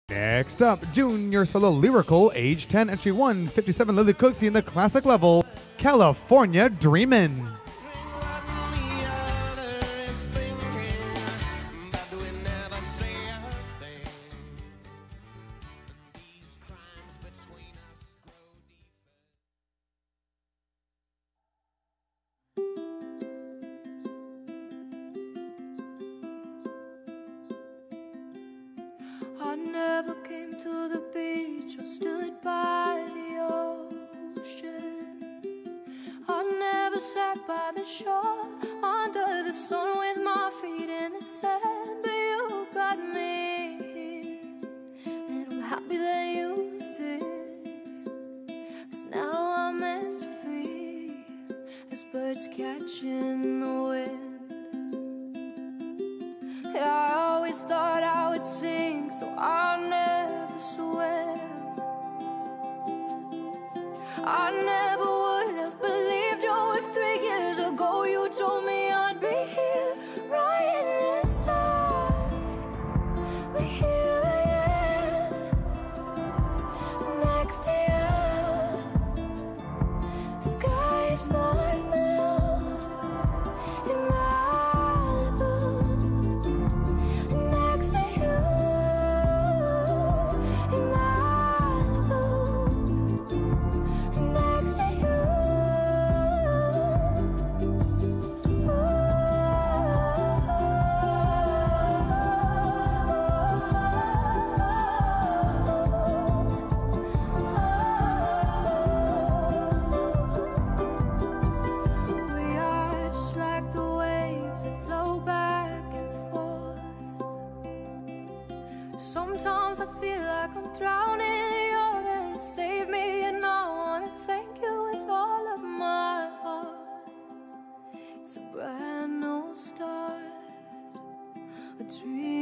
Next up, junior solo Lyrical, age 10, entry 157 Lily Cooksey in the classic level, California Dreamin'. I never came to the beach or stood by the ocean. I never sat by the shore under the sun with my feet in the sand. But you got me here, and I'm happy that you did. 'Cause now I'm as free as birds catching the wind. Yeah, I always thought I would sing, so I'll never swim. I never would have believed you if 3 years ago you told me I'd be here, right in this side. But here I am, next to you. Sky is more blue in Malibu. Next to you in Malibu. Next to you. We are just like the waves that flow back and forth. Sometimes I feel like I'm drowning. You're there to save me, and I wanna thank you with all of my heart. It's a brand new start, a dream.